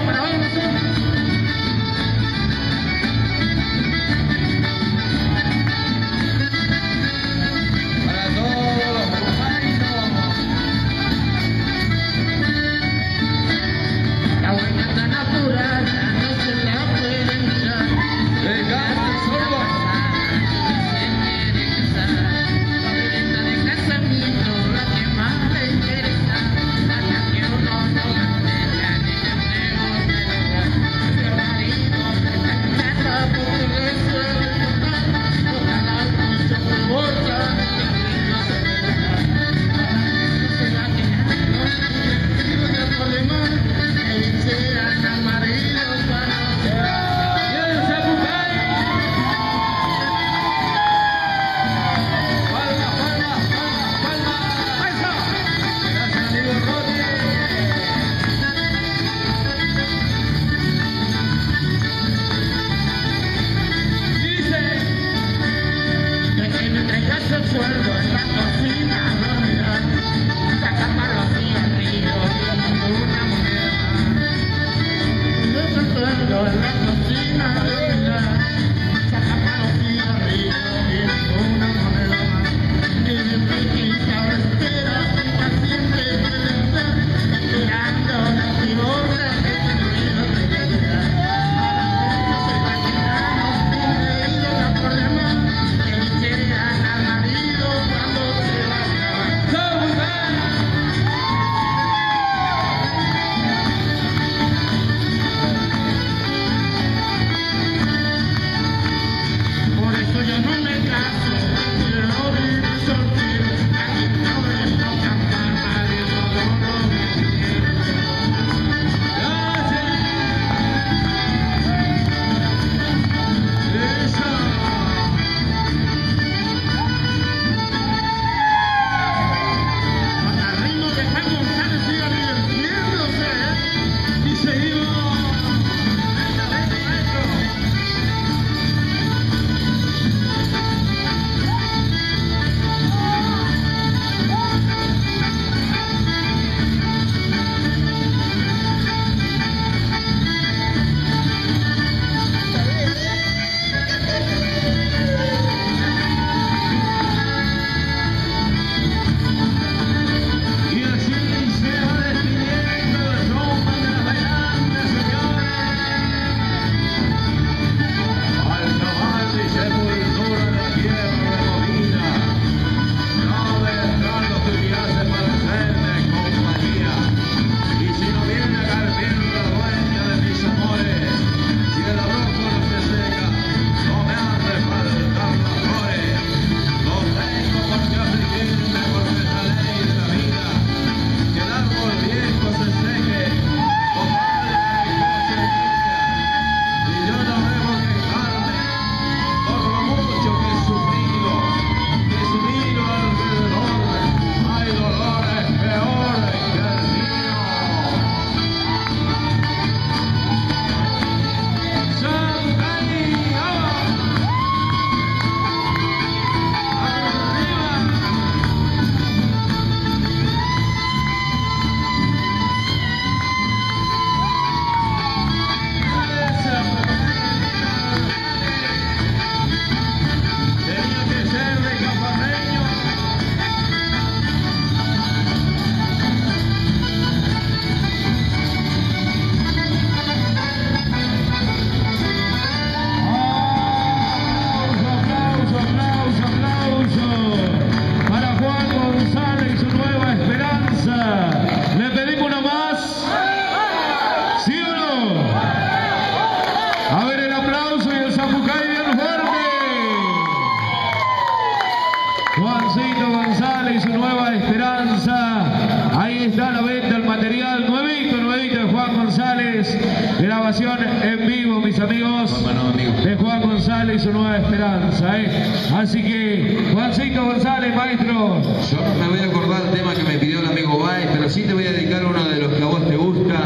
Juancito González y su nueva esperanza. Ahí está la venta, el material nuevito de Juan González. Grabación en vivo, mis amigos, de Juan González y su nueva esperanza. Así que, Juancito González, maestro. Yo no me voy a acordar el tema que me pidió el amigo Baez, pero sí te voy a dedicar uno de los que a vos te gusta.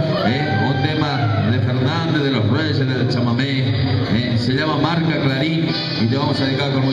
Un tema de Fernández, de los Reyes, del chamamé. Se llama Marca Clarín y te vamos a dedicar con